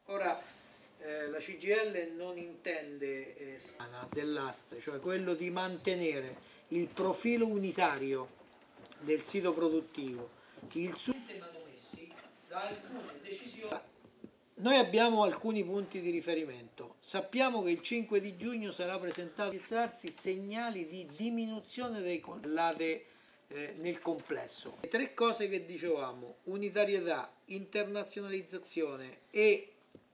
Ora, la CGIL non intende dell'aste, cioè quello di mantenere il profilo unitario del sito produttivo, il suo manomessi da alcune decisioni. Noi abbiamo alcuni punti di riferimento. Sappiamo che il 5 di giugno sarà presentato a registrarsi segnali di diminuzione dei controllati nel complesso. Le tre cose che dicevamo: unitarietà, internazionalizzazione e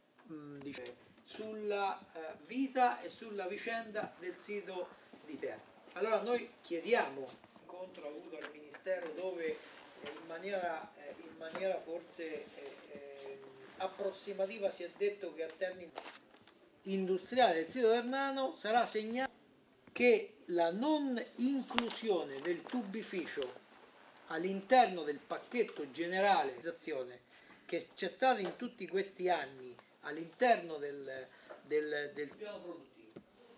sulla vita e sulla vicenda del sito di Terni. Allora noi chiediamo un incontro avuto al Ministero dove in maniera forse approssimativa si è detto che a Terni industriale del sito ternano sarà segnato che la non inclusione del tubificio all'interno del pacchetto generale che c'è stata in tutti questi anni all'interno del piano produttivo,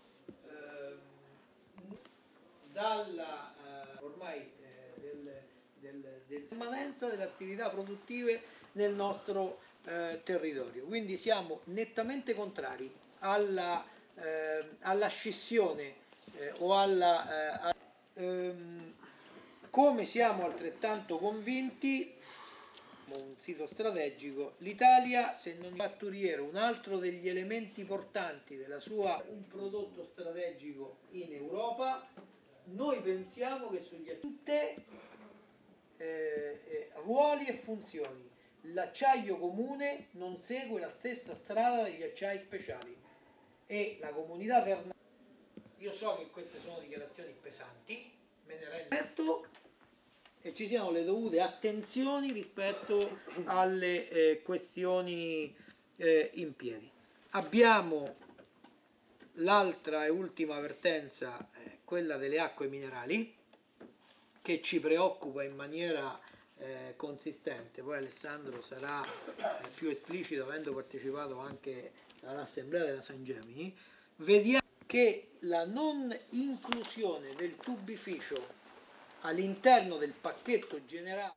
dalla ormai permanenza delle attività produttive nel nostro territorio. Quindi siamo nettamente contrari alla scissione come siamo altrettanto convinti un sito strategico. L'Italia, se non è fatturiero, un altro degli elementi portanti della sua, un prodotto strategico in Europa, noi pensiamo che sugli ruoli e funzioni l'acciaio comune non segue la stessa strada degli acciai speciali e la comunità ternana. Io so che queste sono dichiarazioni pesanti, me ne rendo conto, e ci siano le dovute attenzioni rispetto alle questioni in piedi. Abbiamo l'altra e ultima avvertenza, quella delle acque minerali, che ci preoccupa in maniera consistente. Poi Alessandro sarà più esplicito avendo partecipato anche all'assemblea della San Gemini. Vediamo che la non inclusione del tubificio all'interno del pacchetto generale